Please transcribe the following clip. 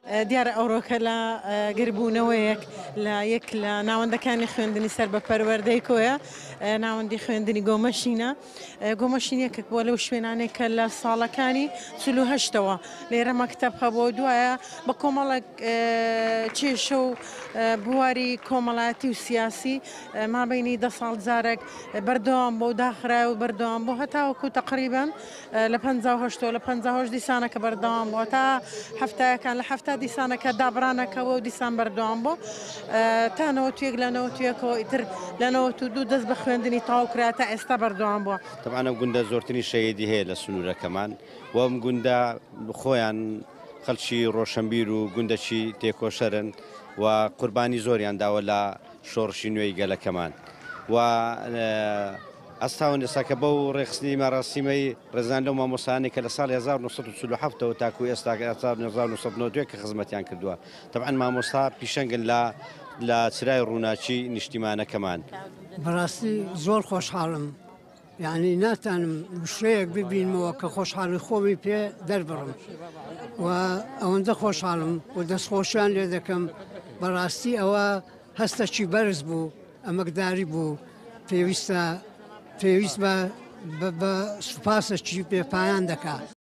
دیارە ئەوڕۆکە لە گربوونەوەیەک لە یەک لە ناوەندەکانی خوێندنی سەر بە پەروەردەی کۆیە ناوەندی خوێندنی گۆمەشینە گۆمەشینیەکێک بۆ لەو شوێنانێک کە لە ساڵەکانی 48ەوە لێرە مەکتەب هەبوو دوایە بە کۆمەڵک کێشە و بواری کۆمەڵایەتی و سیاسی مابینی 10 ساڵ جارێک بەردەوام بۆ داخرا و بەردەوام بۆ هەتاوەکو تقریبان لە 58 لە 58 دیسانەکە بەردەوام بۆ تا هەفتایەکان لە هەفتا دیسانەکە دابرانەکەەوە و دیسان بەردەوام بۆ تا نەوەتوێک لە نەوەتوێکەوە ئیتر لە 92 دەست بە خوێندنی تاوکرا تا ئێستا بەردەوام بووە. تەبانە گوندە زۆرترین شەیدی هەیە لە سنوورەکەمان وەم گوندە خۆیان خەڵکی ڕۆشنبیر و گوندەکی تێکۆشەرن و قوربانی زۆریان داوە لە شۆڕشی نوێی گەلەکەمان و ئەستاون ئێستاکە بەو ڕێخستنی مەڕاستیمەی ڕێزان لەو مامۆسانی کە لە ساڵی 1947ەوە تاکو ئێستا 1992 کە خزمەتیان کردووە تەبعەن مامۆستا پیشەنگن لە چرای ڕووناچی نیشتیمانەکەمان. بەڕاستی زۆر خۆشحاڵم یعنی ناتانم شوەیەک ببینمەوە کە خۆشحاڵی خۆمی پێ دەربڕم و ئەوەندە خۆشحاڵم و دەستخۆشیان لێ دەکەم بەڕاستی ئەوە هەستەکی بەرز بوو ئەمەکداری بوو پێویست بە سوپاسەکی پێپایان دەکات.